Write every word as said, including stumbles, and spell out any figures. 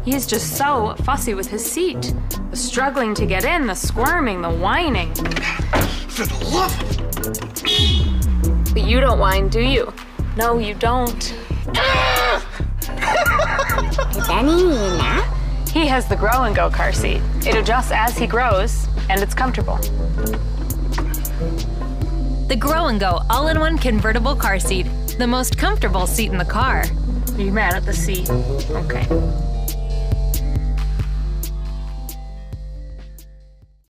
He's just so fussy with his seat. The struggling to get in, the squirming, the whining. For the love of... But you don't whine, do you? No, you don't. Is Danny in a nap? He has the grow and go car seat. It adjusts as he grows, and it's comfortable. The Grow and Go all-in-one convertible car seat. The most comfortable seat in the car. Are you mad at the seat? Okay.